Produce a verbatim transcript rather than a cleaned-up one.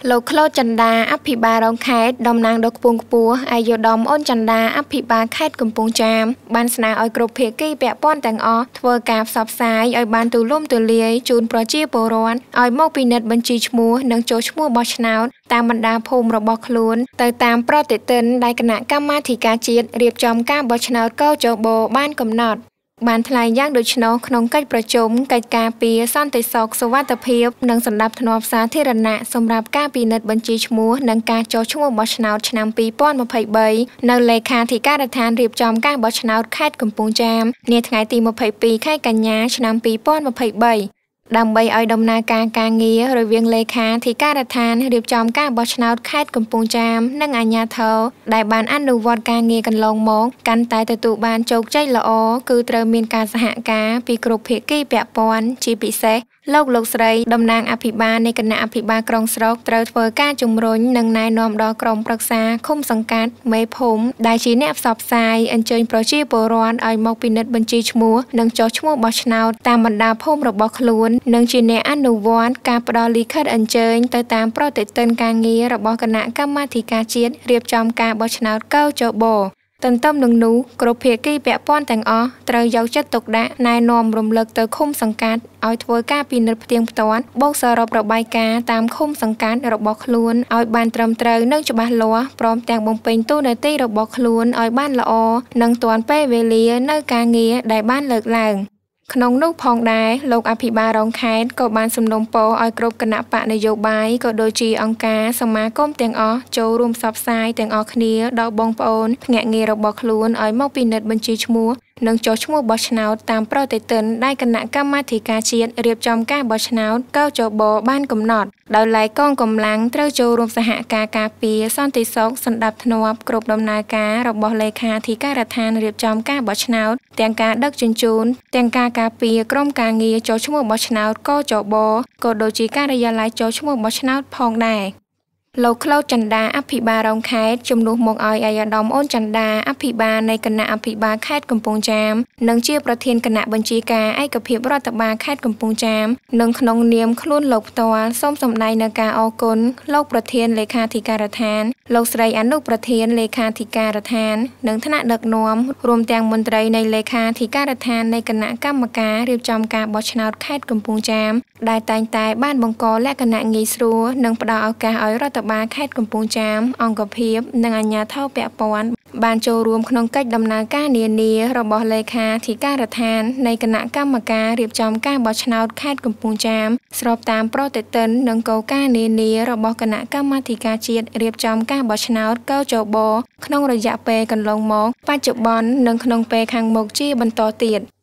លោកក្លូចន្ទាអភិបាលរងខេត្តតំណាងដ៏ខ្ពង់ខ្ពស់អាយុដំអូនចន្ទាអភិបាលខេត្តកំពង់ចាមបានស្នើឲ្យគ្រប់ភាគីពាក់ព័ន្ធទាំងអស់ធ្វើការផ្សព្វផ្សាយឲ្យបានទូលំទូលាយជូនប្រជាពលរដ្ឋឲ្យមកពិនិត្យបញ្ជីឈ្មោះនិងចូលឈ្មោះបោះឆ្នោតតាមបណ្ដាភូមិរបស់ខ្លួនទៅតាមប្រតិទិនដែលគណៈកម្មាធិការជាតិរៀបចំការបោះឆ្នោតកោចបោបានកំណត់បានថ្លែងយ៉ាងដូចនោះក្នុងកិច្ចប្រជុំកិច្ចការពារសន្តិសុខសុវត្ថិភាពនិងសណ្ដាប់ធ្នាប់សាធារណៈសម្រាប់ការពិនិត្យបញ្ជីឈ្មោះនិងការចុះឈ្មោះបោះឆ្នោតឆ្នាំពីរពាន់ម្ភៃបីនៅលេខាធិការដ្ឋានរៀបចំការបោះឆ្នោតខេត្តកំពង់ចាមនាថ្ងៃទីម្ភៃពីរខែកញ្ញាឆ្នាំពីរពាន់ម្ភៃបីដើម្បីឲ្យដំណើរការការងាររវាងលេខាធិការដ្ឋានរៀបចំការបោះឆ្នោតខេត្តកំពង់ចាមនិងអាជ្ញាធរដែលបានអនុវត្តការងារកន្លងមកកាន់តែទទួលបានជោគជ័យល្អគឺត្រូវមានការសហការពីគ្រប់ភាគីពាក់ព័ន្ធជាពិសេសលោកលោកស្រីតំណាងអភិបាលនៃគណៈអភិបាលក្រុងស្រុកត្រូវធ្វើការជំរុញនិងណែនាំដល់ក្រុមប្រឹក្សាឃុំសង្កាត់មេភូមិដែលជាអ្នកផ្សព្វផ្សាយអញ្ជើញប្រជាពលរដ្ឋឲ្យមកពិនិត្យបញ្ជីឈ្មោះនិងចុះឈ្មោះបោះឆ្នោតតាមបណ្ដាភូមិរបស់ខ្លួននិងជាអ្នកអនុវត្តការផ្ដល់លិខិតអញ្ជើញទៅតាមប្រតិទិនការងាររបស់គណៈកម្មាធិការជាតិរៀបចំការបោះឆ្នោតកោចបោទន្ទឹមនឹងនោះគ្រប់ភាគីពាក់ព័ន្ធទាំងអស់ត្រូវយកចិត្តទុកដាក់ណែនាំរំលឹកទៅឃុំសង្កាត់ឲ្យធ្វើការពិនិត្យផ្ទៀងផ្ទាត់បូកសរុបរបាយការណ៍តាមឃុំសង្កាត់របស់ខ្លួនឲ្យបានត្រឹមត្រូវនិងច្បាស់លាស់ព្រមទាំងបំពេញតួនាទីរបស់ខ្លួនឲ្យបានល្អនិងទាន់ពេលវេលានៅការងារដែលបានលើកឡើងក្នុងនោះផងដែរលោកអភិបាលរងខេត្តក៏បានសំណូមពរឲ្យគ្រប់គណៈបកនយោបាយក៏ដូចជាអង្គការសមាគមទាំងអស់ចូលរួមផ្សព្វផ្សាយទាំងអស់គ្នាដល់បងប្អូនភ្នាក់ងាររបស់ខ្លួនឲ្យមកពិនិត្យបញ្ជីឈ្មោះនិងចុះឈ្មោះបោះឆ្នោតតាមប្រតិទិនដែលគណៈកម្មាធិការជាតិរៀបចំការបោះឆ្នោតកោចបោបានកំណត់ដោយឡែកកងកម្លាំងត្រូវចូលរួមសហការការពារសន្តិសុខសណ្ដាប់ធ្នាប់គ្រប់ដំណើរការរបស់លេខាធិការដ្ឋានរៀបចំការបោះឆ្នោតទាំងការដឹកជញ្ជូនទាំងការការពារក្រុមការងារចុះឈ្មោះបោះឆ្នោតកោចបោក៏ដូចជាការិយាល័យចុះឈ្មោះបោះឆ្នោតផងដែរលោកក្លូចន្ទាអភិបាលរងខេត្តជំនួសមកឲ្យអាយ៉ាដាមអូនចន្ទាអភិបាលនៃគណៈអភិបាលខេត្តកំពង់ចាមនិងជាប្រធានគណៈបញ្ជាការឯកភាពរដ្ឋបាលខេត្តកំពង់ចាមនិងក្នុងនាមខ្លួនលោកផ្ទាល់សូមសម្ដែងនៅការអរគុណលោកប្រធានលេខាធិការដ្ឋានលោកស្រីអនុប្រធានលេខាធិការដ្ឋាននិងថ្នាក់ដឹកនាំរួមទាំងមន្ត្រីនៃលេខាធិការដ្ឋាននៃគណៈកម្មការរៀបចំការបោះឆ្នោតខេត្តកំពង់ចាមដែលតែងតែបានបង្កលក្ខណៈងាយស្រួលនិងផ្ដល់ឱកាសឲ្យរដ្ឋបាលខេត្តកំពង់ចាមអង្គភាពនិងអាជ្ញាធរពាក់ព័ន្ធបានចូលរួមក្នុងកិច្ចដំណើរការនានារបស់លេខាធិការដ្ឋាននៃគណៈកម្មការរៀបចំការបោះឆ្នោតខេត្តកំពង់ចាមស្របតាមប្រតិទិននិងគោលការណ៍នានារបស់គណៈកម្មាធិការជាតិរៀបចំការបោះឆ្នោតកោចបោក្នុងរយៈពេលកន្លងមកបច្ចុប្បន្ននិងក្នុងពេលខាងមុខជាបន្តទៀត